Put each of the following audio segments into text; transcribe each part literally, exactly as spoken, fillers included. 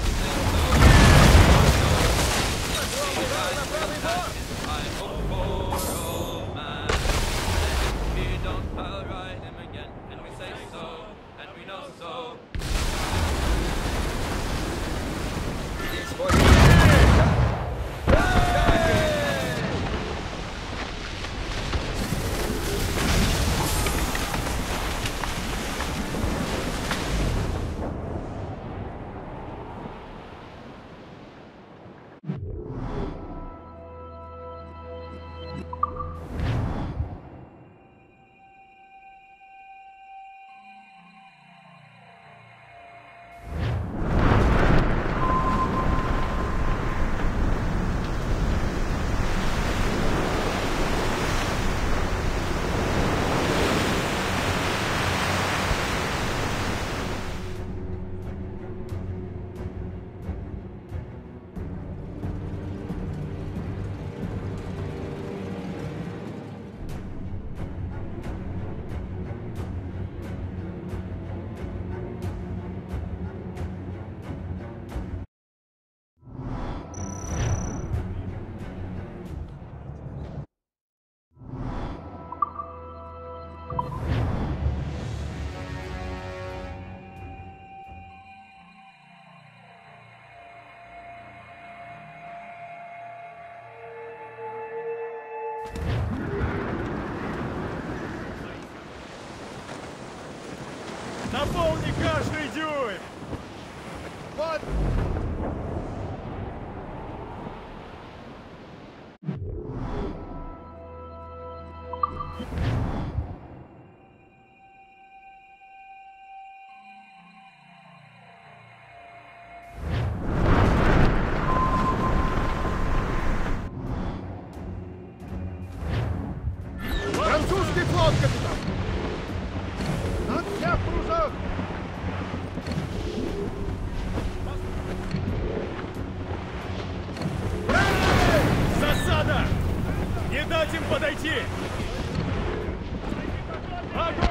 Наполни каждый дюйм! Вот! Французский флот, капитан! На всех крузах! Засада! Не дать им подойти! Огонь!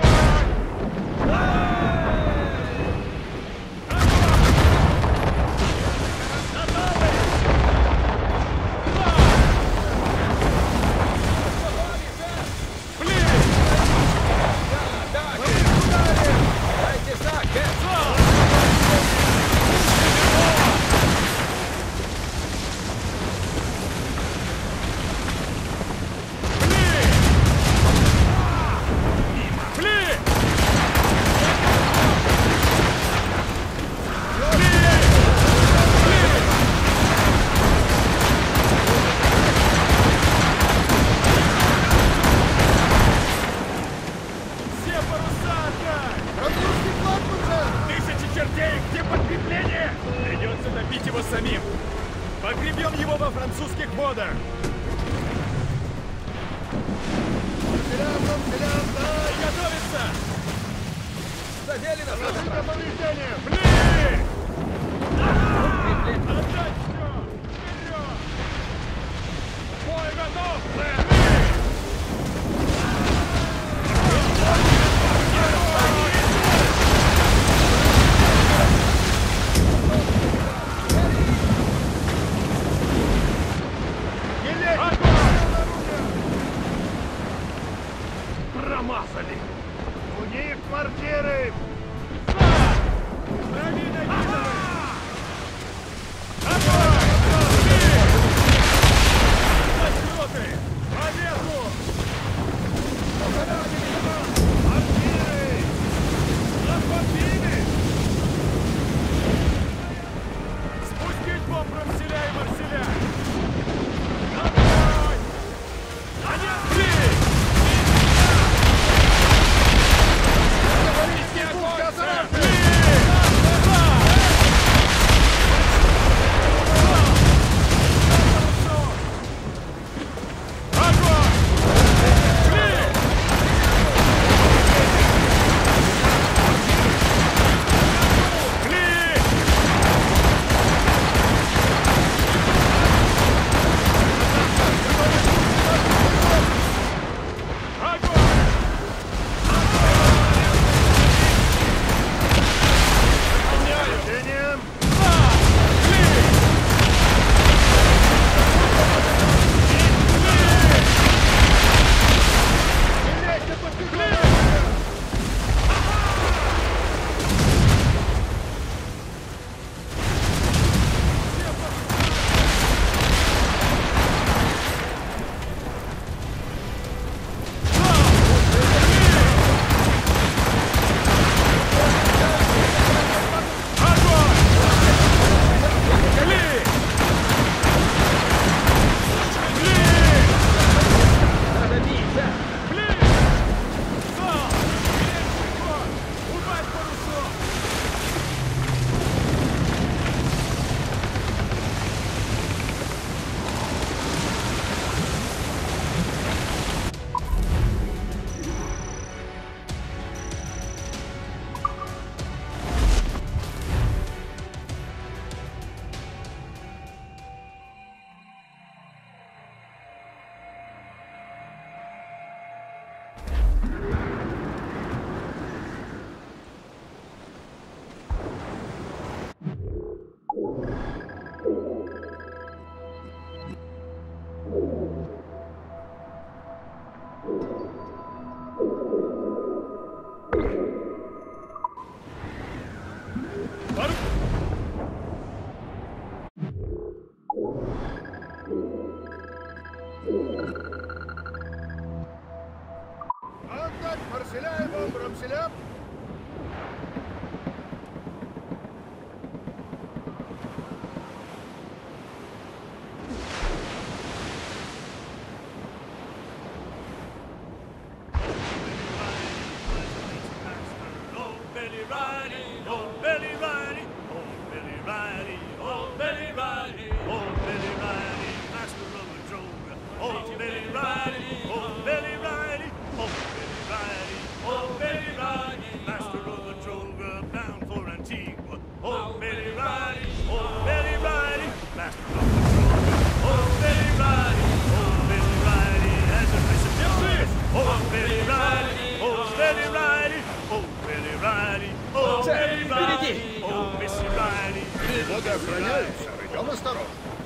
обороняются. Идем осторожно.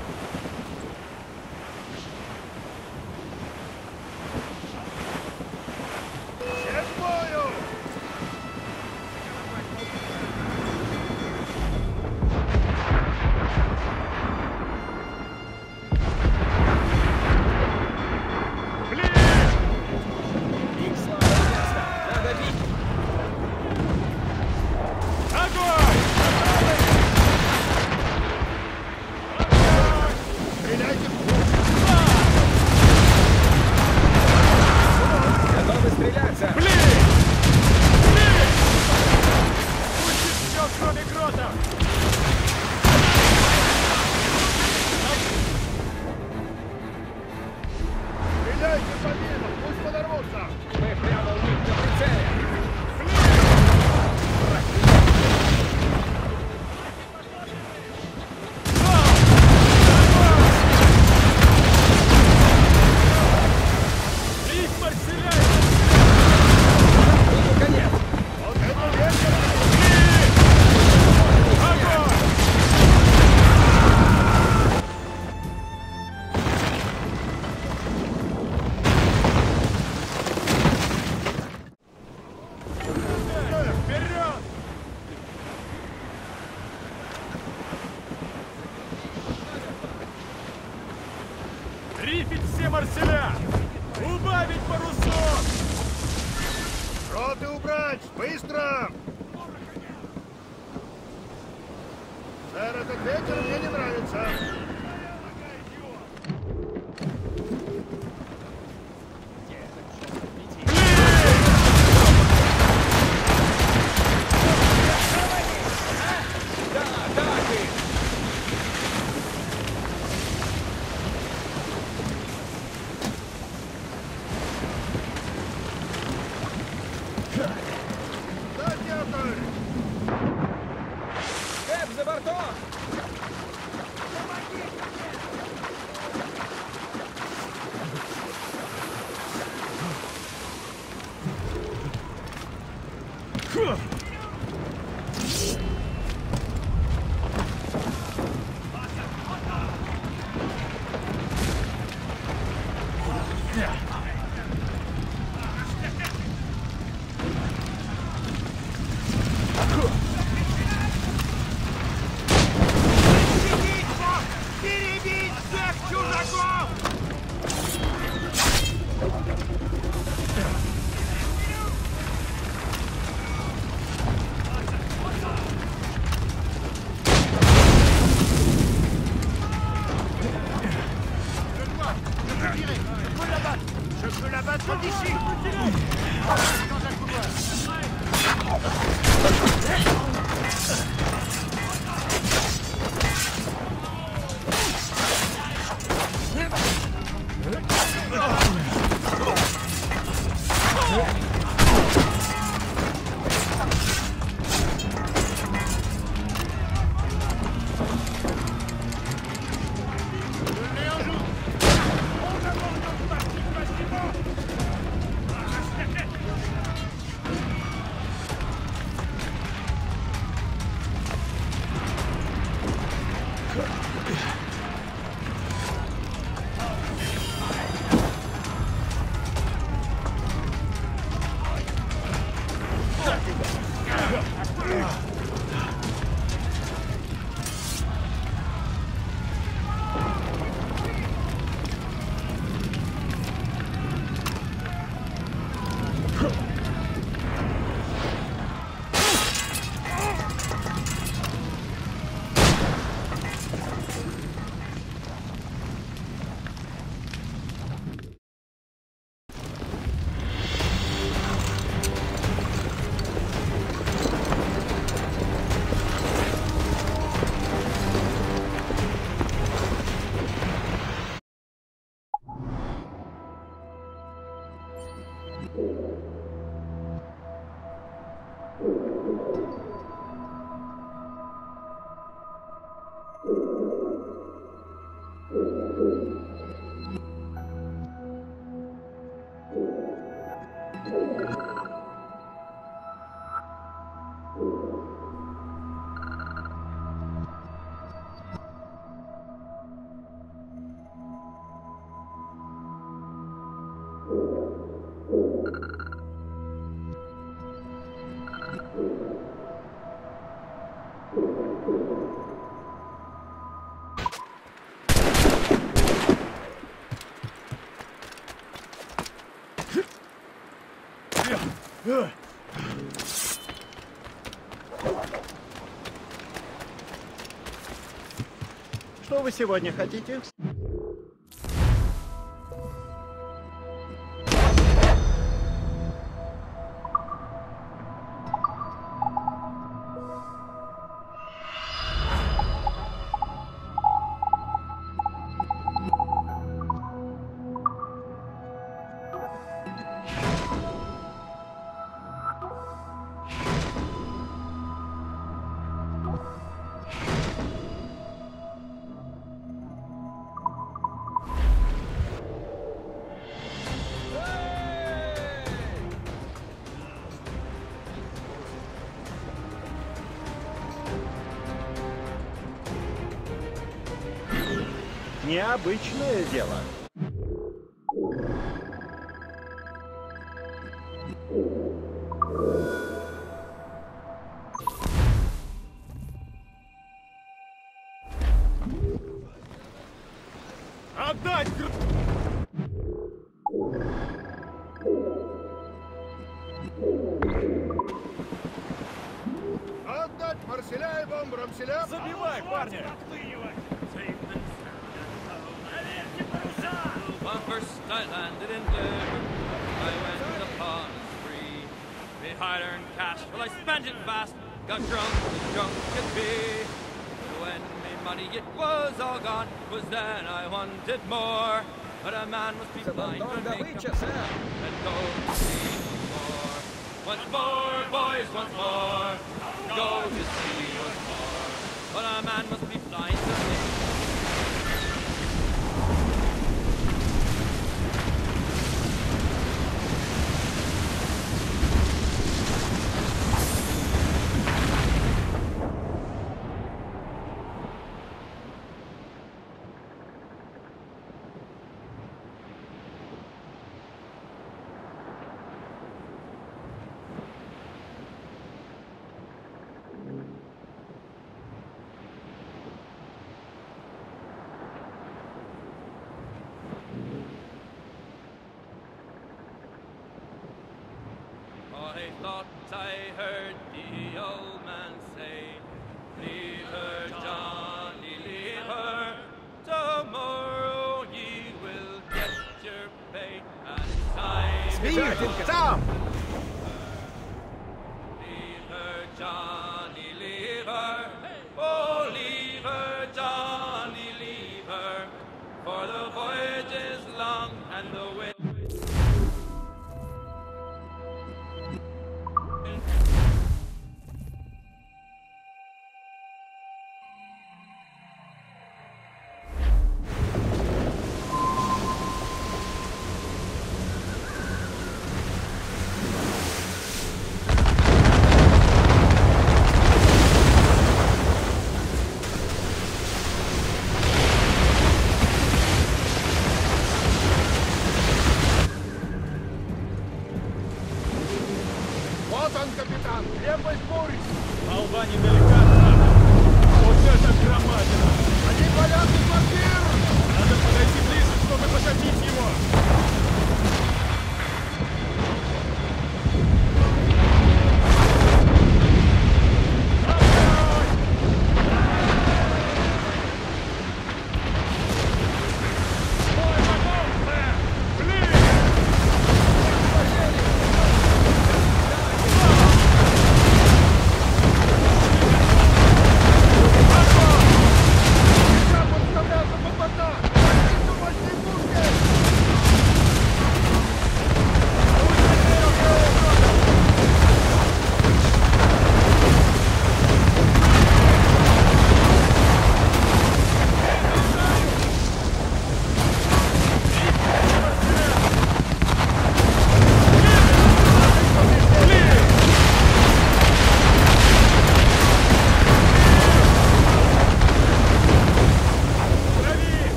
Все к бою! Рифить все марселя! Убавить парусов! Роты убрать! Быстро! Сэр, этот ветер мне не нравится. Что вы сегодня хотите? Необычное дело. Отдать! Отдать Марселя и бомбрамселя! Забивай, парня! When first I landed in Lisbon, I went upon a spree. Me hard earned cash, well I spent it fast, got drunk as drunk could be. When me money it was all gone, was then I wanted more. But a man must be blind to make a and go to see more. Once more, boys, once more, go to see once more. But a man must be blind to make I thought I heard the old man say, leave her, Johnny, leave her. Tomorrow ye will get your pay and time. Спешите, там! Leave her, Johnny, leave her. Oh, leave her, Johnny, leave her. For the voyage is long and the wind.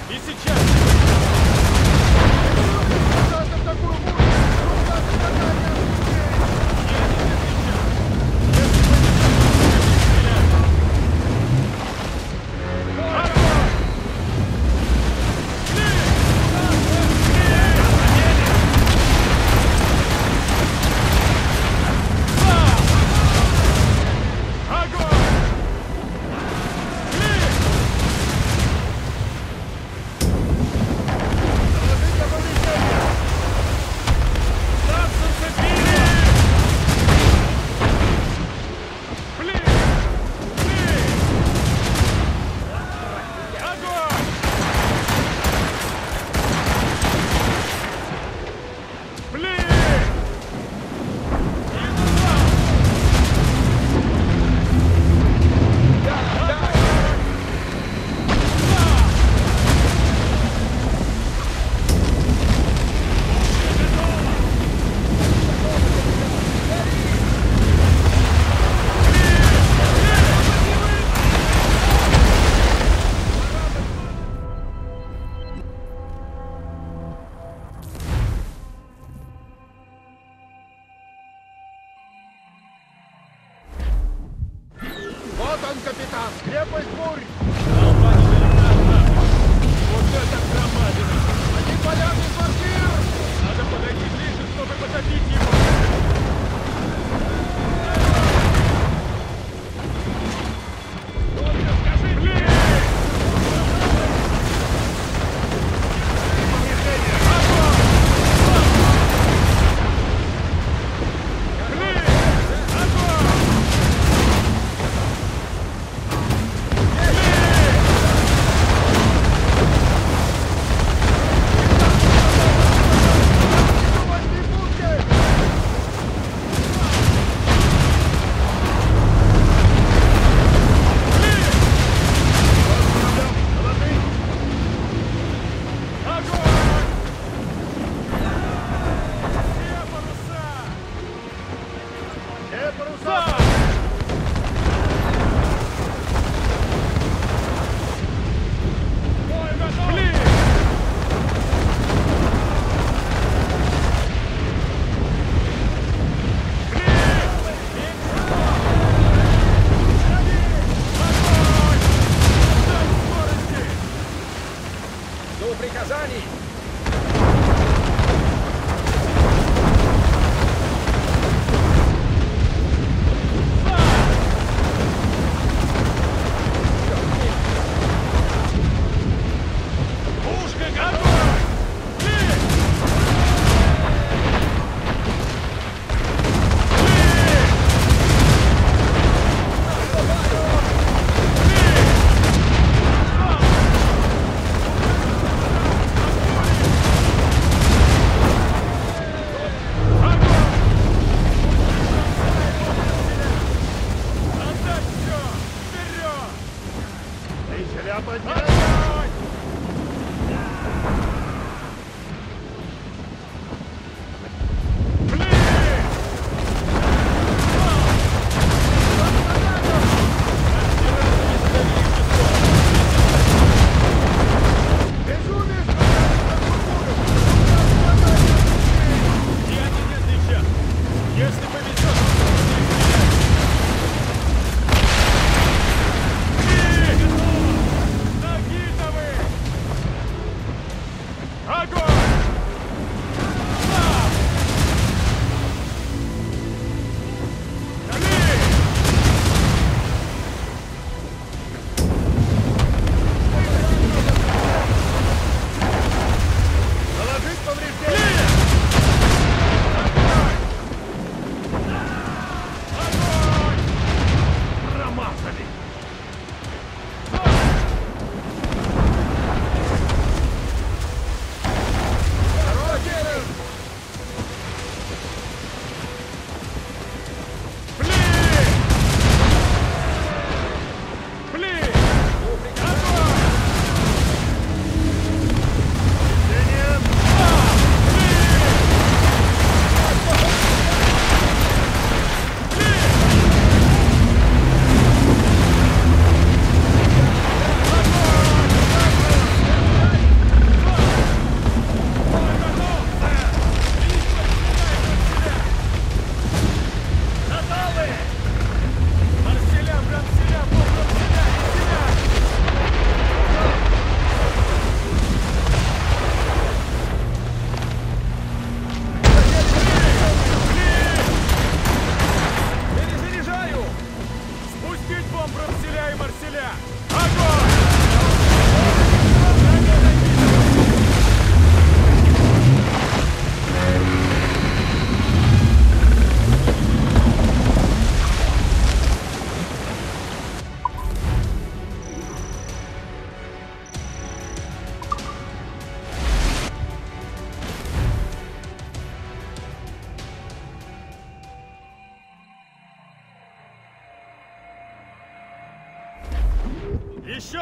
И сейчас! Остаться в такую бурю! Рука за заданием! Я не отвечаю! Если вы не стрелять! Огонь! Вот он, капитан! Крепость бурь! Толпа недалеко от нас! Вот это громадина! Они палят из мортир! Надо подойти ближе, чтобы потопить его! Только скажи мне! приказаний! Пушка готова! Лезь! Лезь!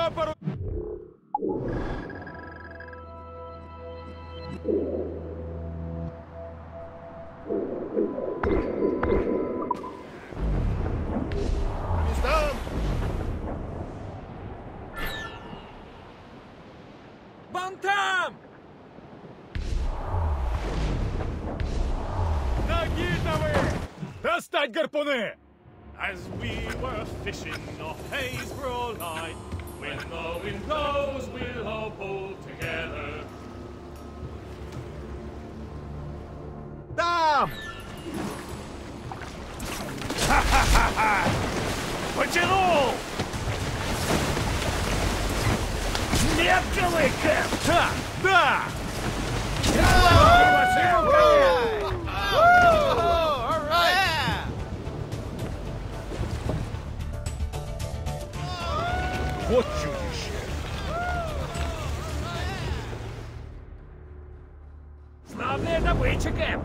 Что пору... Местам! Бантам! Ноги-то вы! Достать гарпуны! As we were fishing off Haysborough Line, when the wind blows, we'll all pull together. Там! Ха-ха-ха-ха! Потянул! Нет, делай, Кэп! Да! Да! Вот чудище! Славная добыча, Кэп!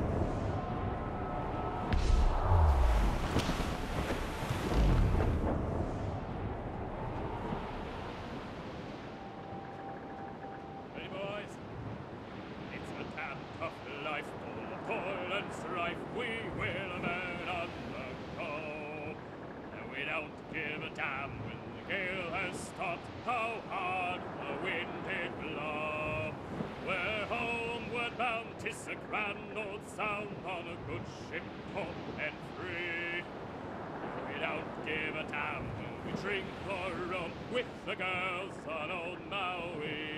Hey boys, it's a damn tough life, full of toil and strife. We will man on the go, and we don't give a damn when the gale has stopped. How hard the wind did blow. We're homeward bound, 'tis a grand old sound on a good ship, home and free. We don't give a damn when we drink our rum with the girls on old Maui.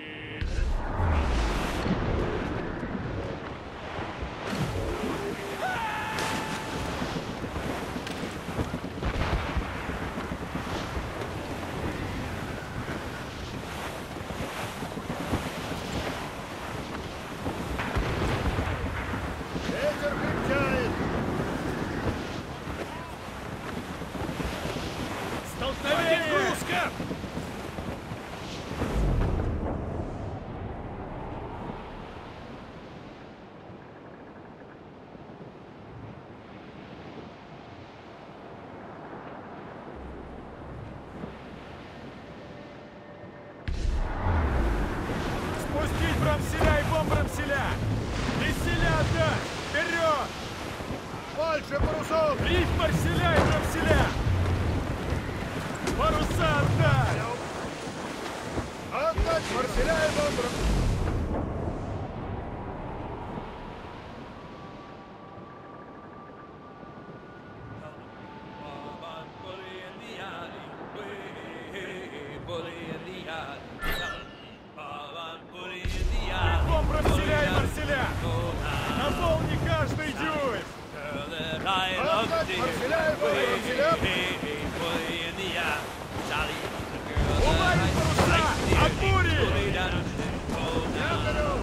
Ветер крепчает! Столкновение! Грузка! Спустить брамселя и бомбрамселя! Веселя отдать! Вперед! Больше парусов! Риф марселя и брамселя! Паруса отдать! Отдать марселя и бомбра! Бомбрамселя и марселя! Наполни каждый дюйм! Отдать марселя и бомбрамселя! Убавить паруса! От бури! Я горю!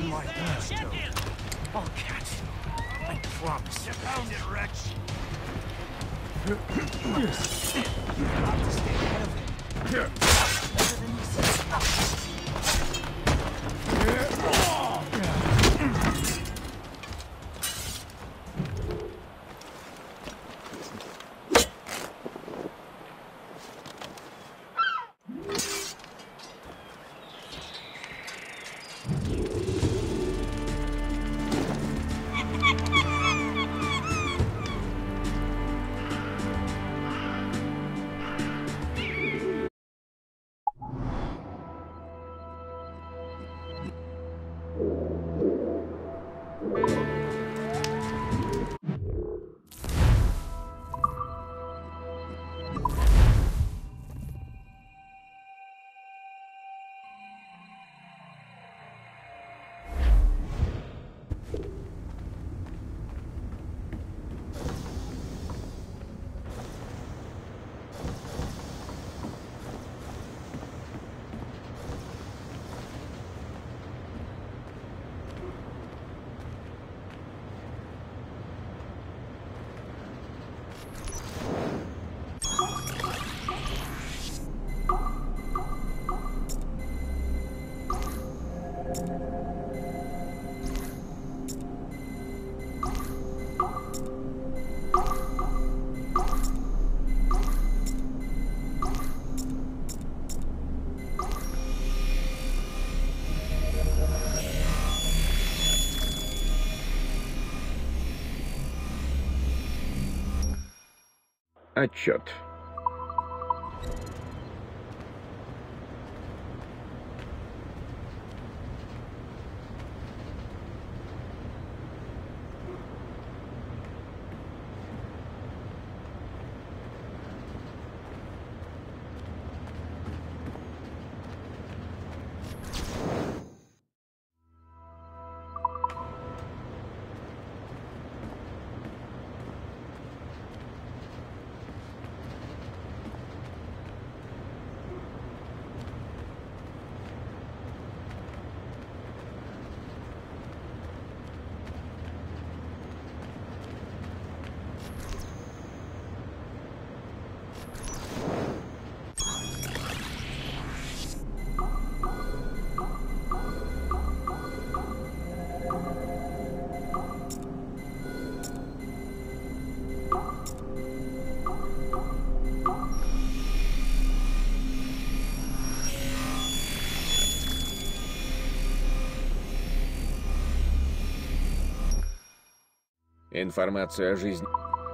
on my thirst. I'll catch you. I promise. You found it, wretch. You have to stay ahead of him. Better than you said. Отчет. Информация о жизни.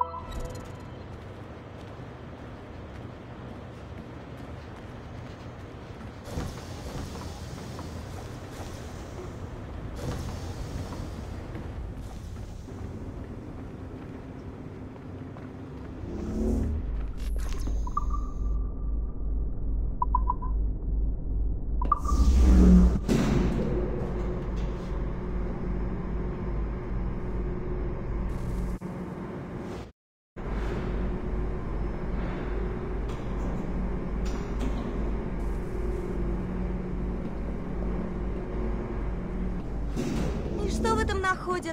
Что в этом находят?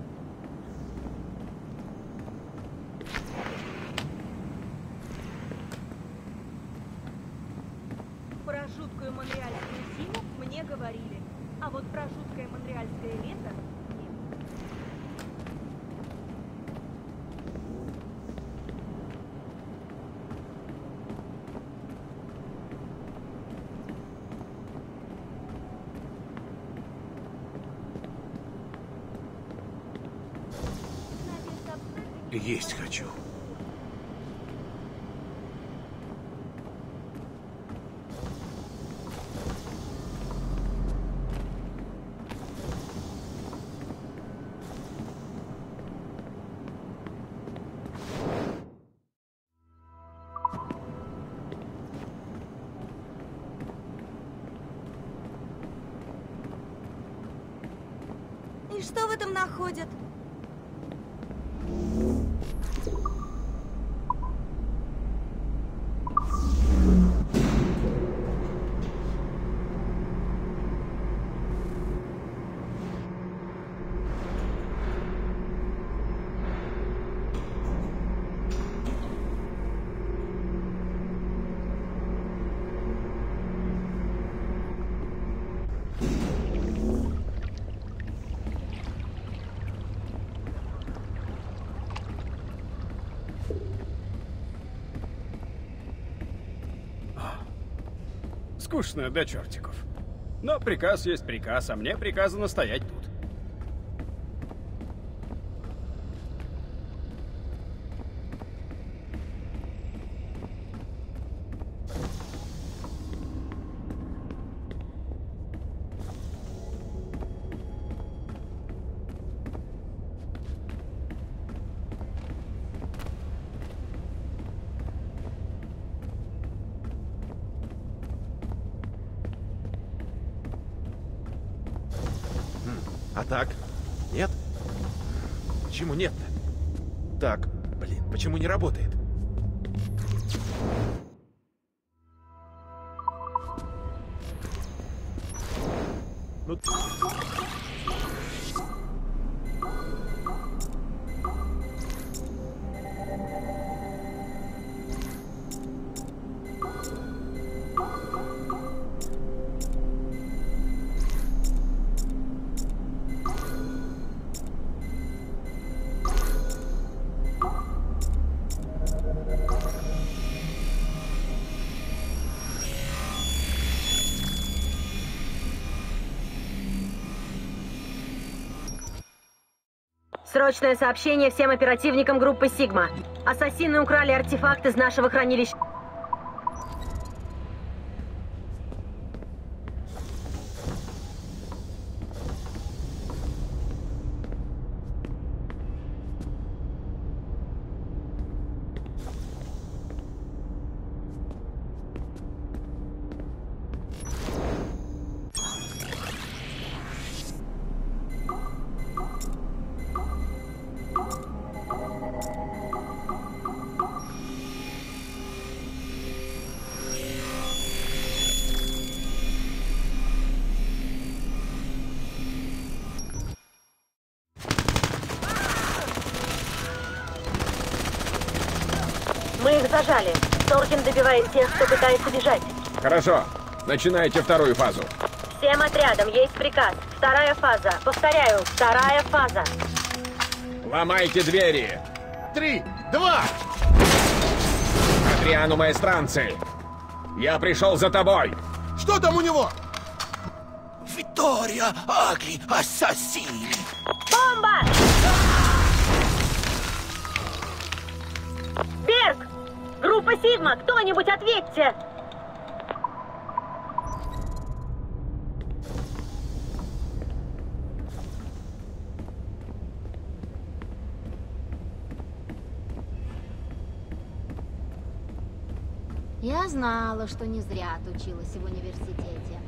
Про жуткую монреальскую зиму мне говорили, а вот про жуткое монреальское лето нет. Есть хочу. И что в этом находят? Скучно до чертиков. Но приказ есть приказ, а мне приказано стоять тут. А так? Нет? Почему нет-то? Так, блин, почему не работает? Ну... Срочное сообщение всем оперативникам группы Сигма. Ассасины украли артефакт из нашего хранилища. Мы их зажали. Торкин добивает тех, кто пытается бежать. Хорошо. Начинайте вторую фазу. Всем отрядам есть приказ. Вторая фаза. Повторяю, вторая фаза. Ломайте двери. Три, два. Адриану Маэстранци. Я пришел за тобой. Что там у него? Vittoria agli assassini. Бомба! Берг! Группа Сигма, кто-нибудь ответьте! Я знала, что не зря отучилась в университете.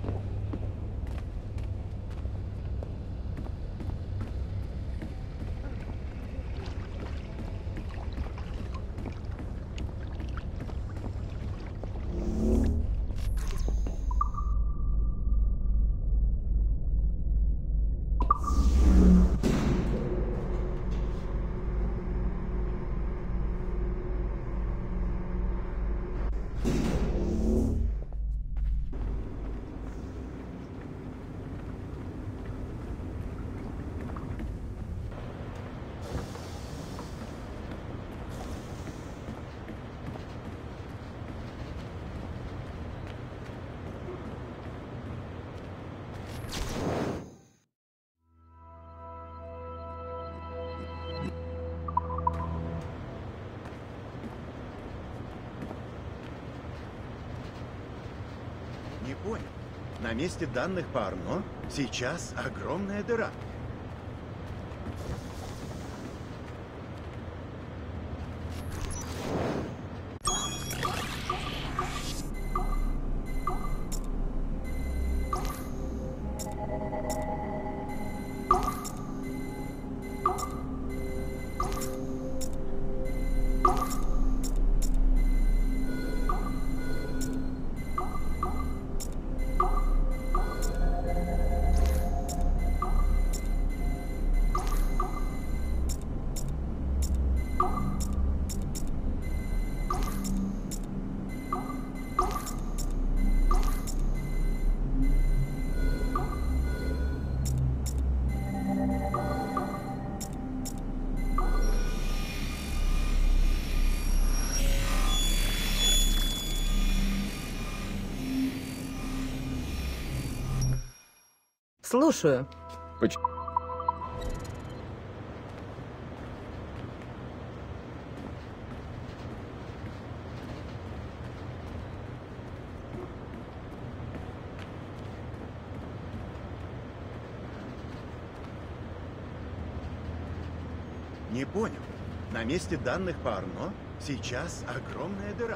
Не понял. На месте данных по Арно сейчас огромная дыра. Слушаю. Почему? Не понял. На месте данных по Арно сейчас огромная дыра.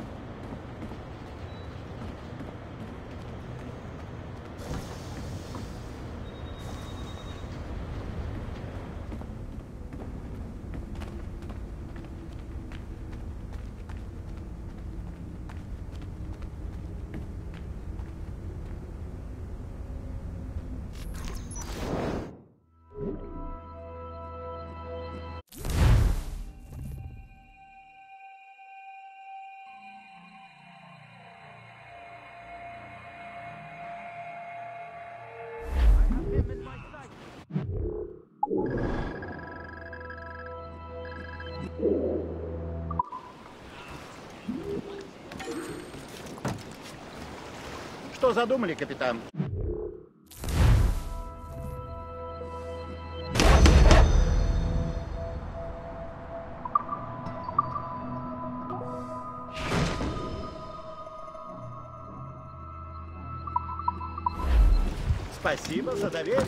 Что задумали, капитан? Спасибо за доверие.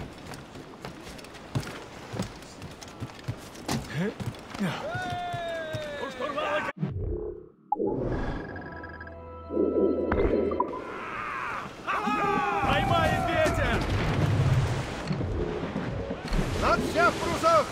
Поймаем ветер! Над вся в прусах!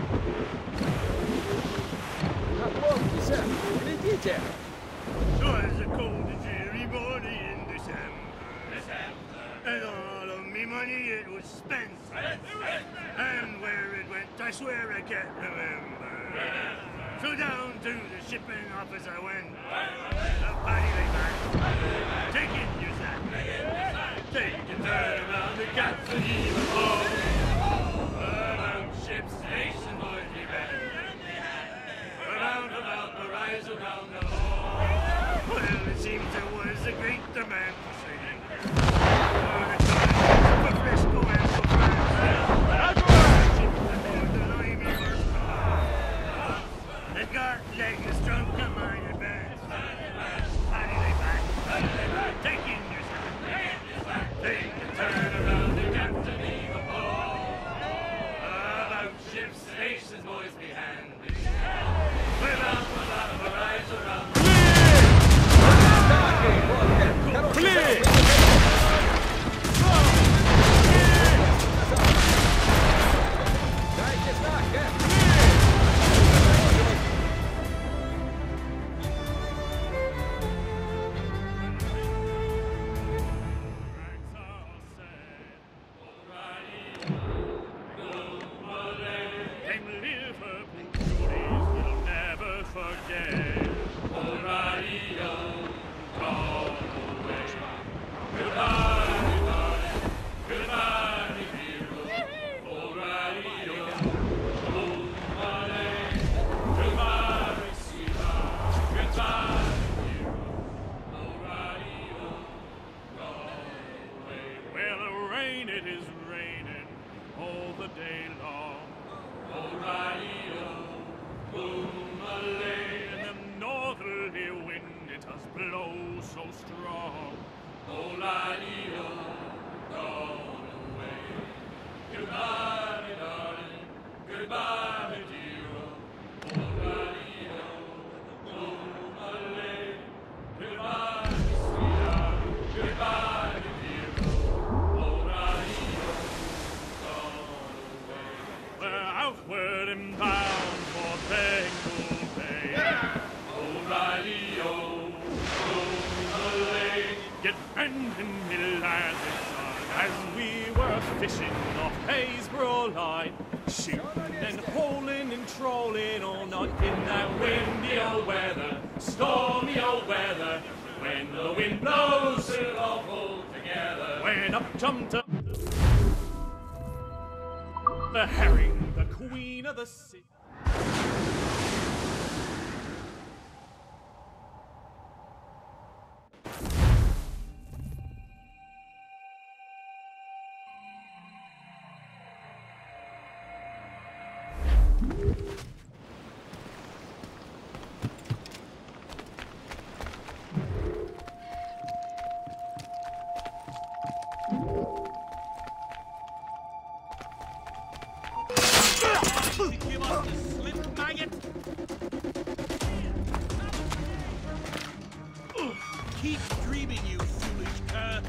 Отловьтесь! Глядите! Twas a cold and dreary morning in December. And all of me money it was spent. And where it went, I swear I can't remember. So down to the shipping office I went. A paddy lay back, taking your sack. Take a turn around the captain even more. Around ship's station, boys, be back. Around about the rise, around the hall. Well, it seems there was a great demand for sailing. For the time, for Frisco and for France. Ship that bore the line in first class. It got legs drunk on my advance. Paddy lay back, taking your sack. Take a turn around the captain even more. About ship's stations, boys, be handy. Without, without, the rise around the Блин! Дайте знак, Кэп! The herring, the queen of the sea. Keep dreaming, you foolish cur.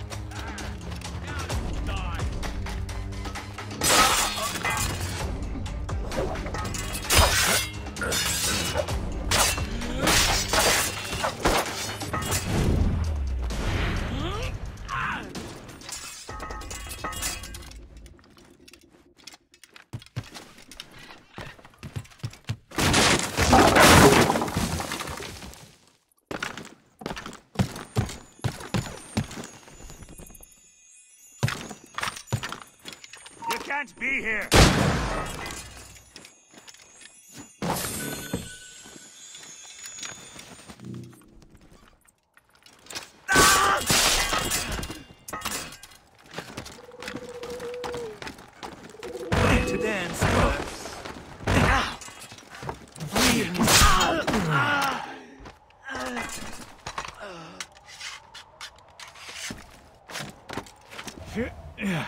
Die. Can't be here. To dance, yeah.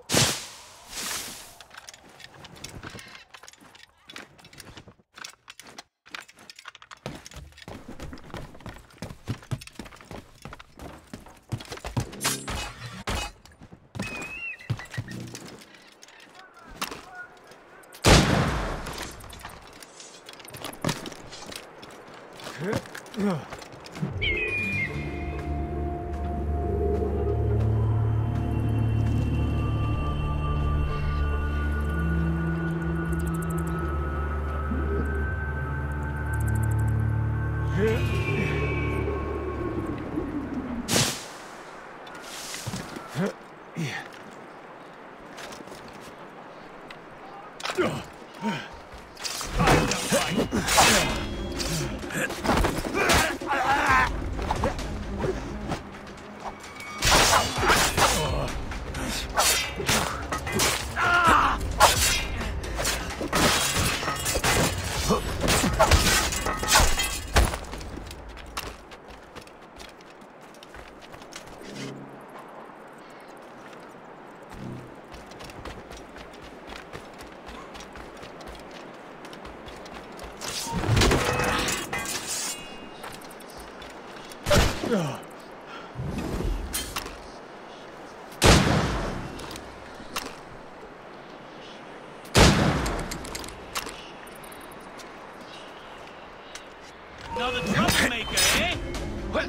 Another troublemaker, eh? What?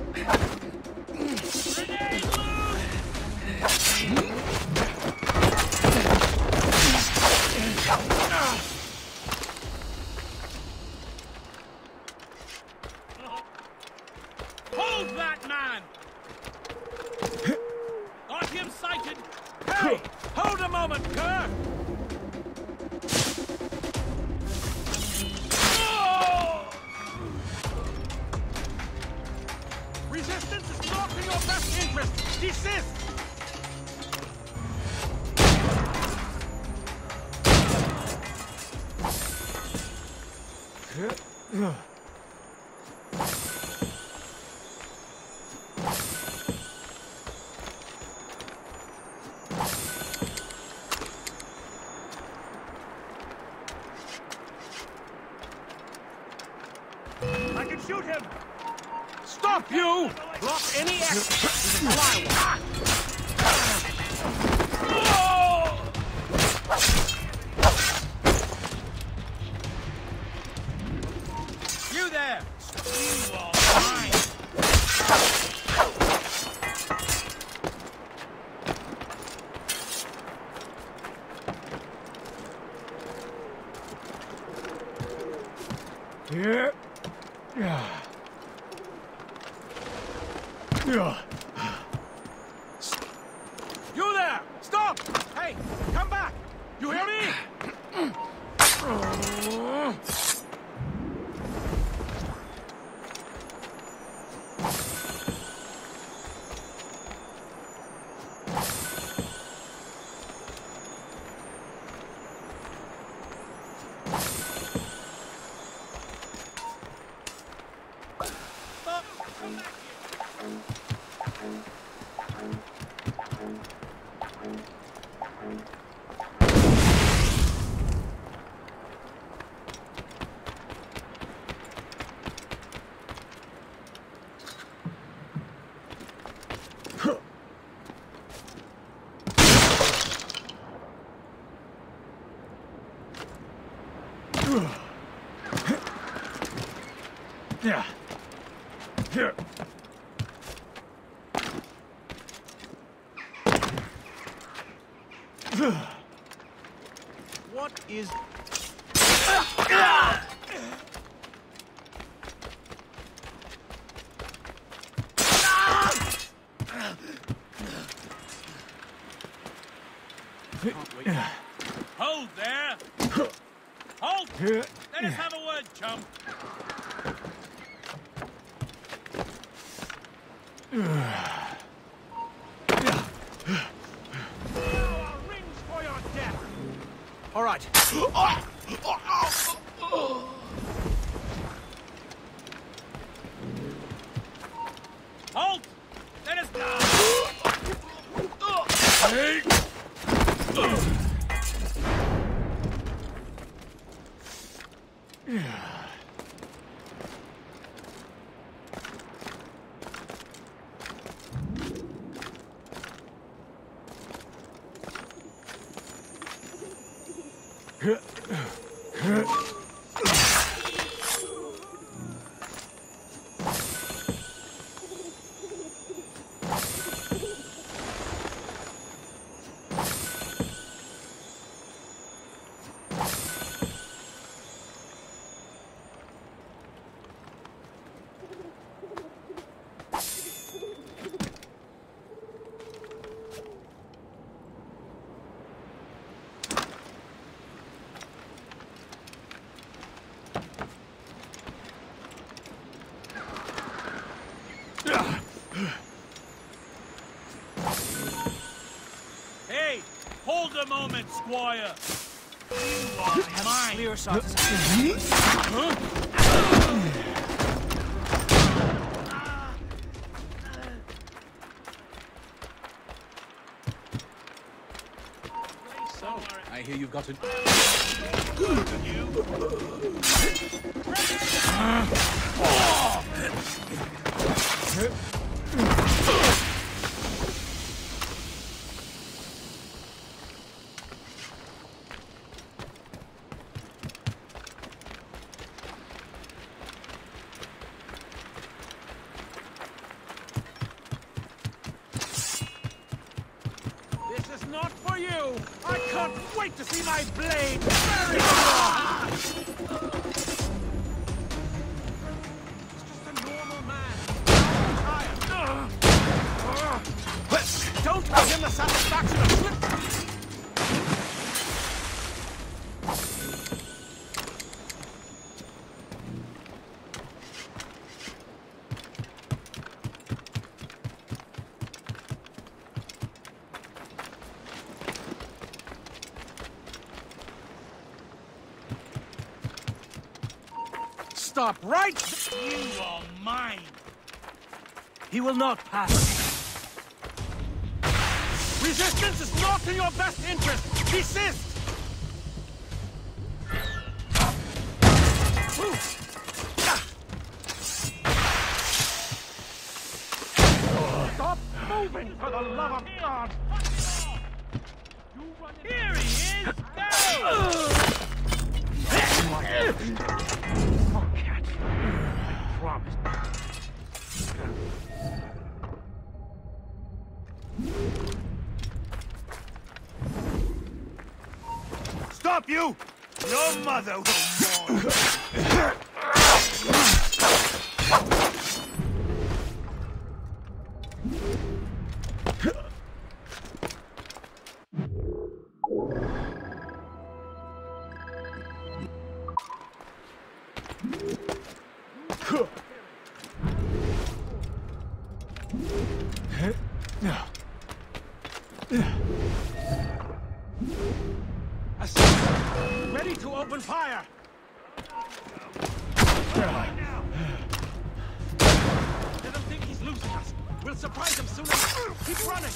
Hold that man! Got him sighted! Hey! Hold a moment, cur! Resistance is not in your best interest! Desist! I can shoot him! Stop, you! Block any exit! You there! You are mine! Yeah. Yeah. Yeah. You there! Stop! Hey, come back! You hear me? Yeah. Here. What is... Hold there! Halt! Let us have a word, chum. Rings for your death! All right. Halt! Let us go! Hey, hold a moment, Squire. You are mine. Clear shots. I hear you've got a... This is not for you! I can't wait to see my blade bury your heart! He's just a normal man. Tired. Don't give him the satisfaction of slip. Stop right! You are mine. He will not pass. Resistance is not in your best interest! Desist! Stop moving, for the love of God! Here he is! Go! I'll catch you. I promise. Stop you! Your mother will mourn. Assassin, ready to open fire! Doesn't think he's losing us. We'll surprise him soon enough. Keep running!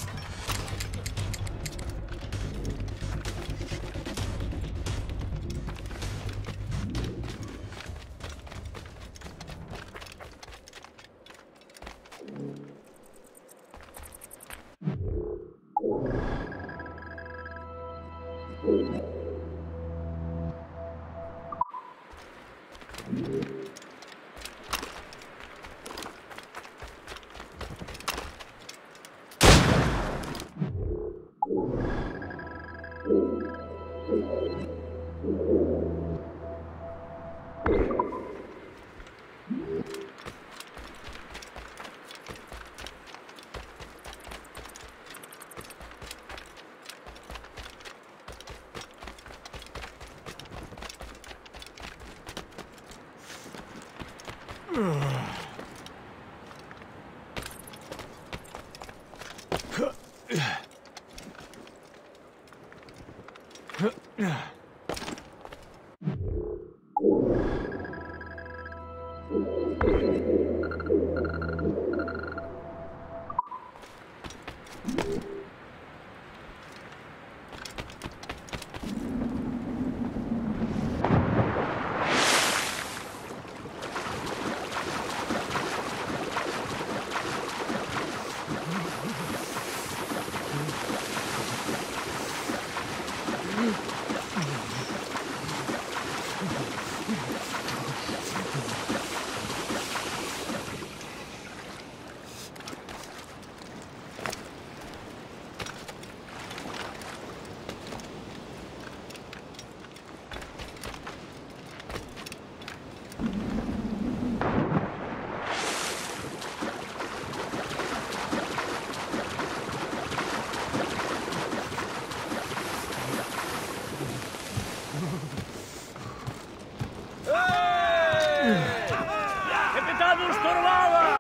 Капитану штурвала!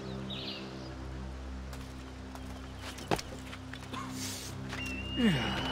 Yeah.